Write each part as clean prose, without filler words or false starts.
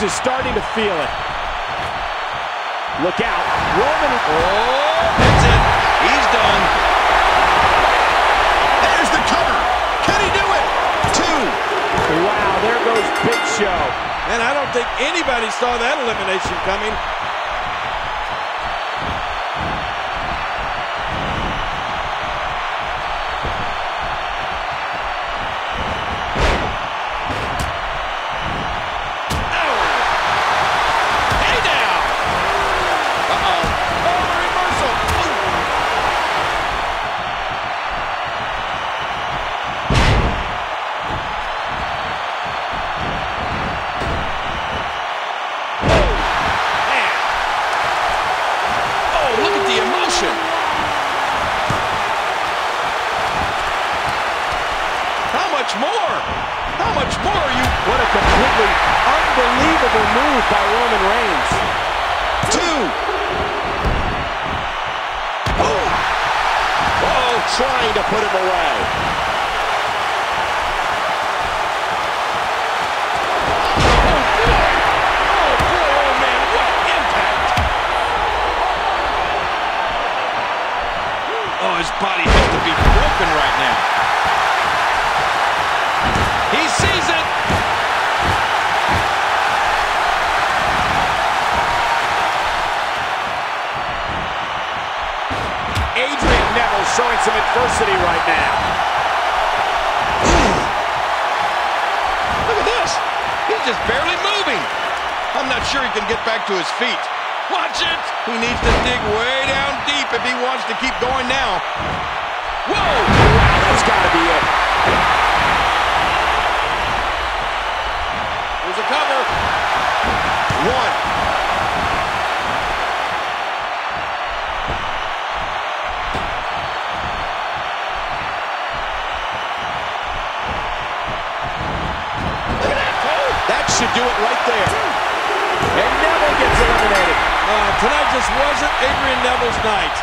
is starting to feel it. Look out. Roman. Oh, that's it. He's done. There's the cover. Can he do it? 2. Wow, there goes Big Show. And I don't think anybody saw that elimination coming. How much more are you? What a completely unbelievable move by Roman Reigns. 2. Oh, trying to put him away. Oh, boy, oh, man, what impact. Oh, his body has to be broken right now. He sees it. Adrian Neville showing some adversity right now. Look at this. He's just barely moving. I'm not sure he can get back to his feet. Watch it. He needs to dig way down deep if he wants to keep going now. Whoa. Wow, that's got to be it. Here's a cover. 1. That should do it right there. And Neville gets eliminated. Tonight just wasn't Adrian Neville's night.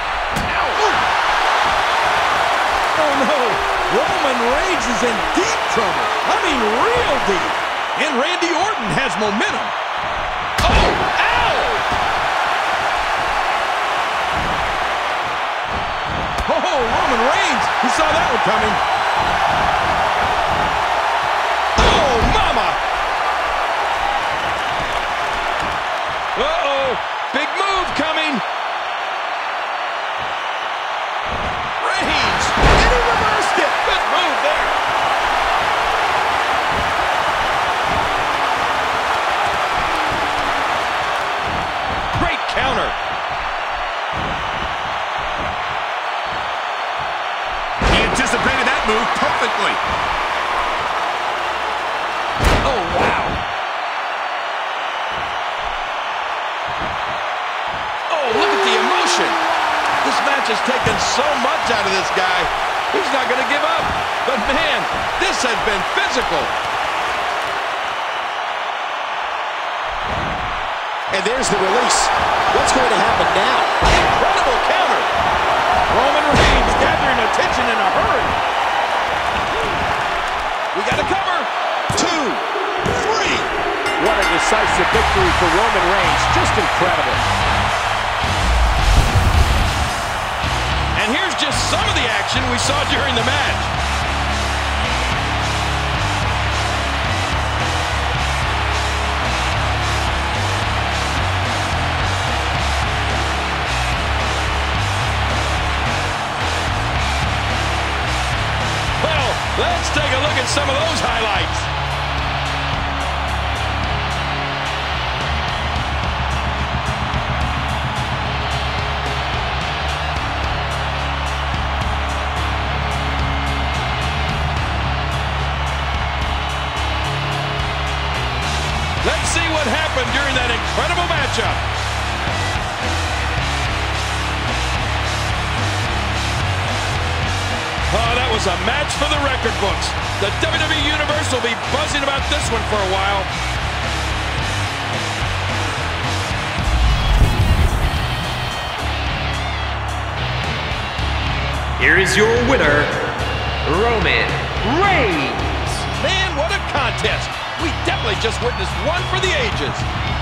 Oh no, Roman Reigns is in deep trouble. I mean real deep. And Randy Orton has momentum. Oh, ow! Oh, Roman Reigns, he saw that one coming. Oh, mama! Uh-oh, big move coming. Reigns, and he reversed it. Good move there. Great counter. He anticipated that move perfectly. Oh, wow. Oh, look at the emotion. This match has taken so much out of this guy. He's not going to give up. But, man, this has been physical. And there's the release. What's going to happen now? Incredible counter. Roman Reigns gathering attention in a hurry. We got a cover. 2, 3. What a decisive victory for Roman Reigns. Just incredible. And here's just some of the action we saw during the match. Well, let's take a look at some of those highlights. Let's see what happened during that incredible matchup. Oh, that was a match for the record books. The WWE Universe will be buzzing about this one for a while. Here is your winner, Roman Reigns. Man, what a contest. We definitely just witnessed one for the ages.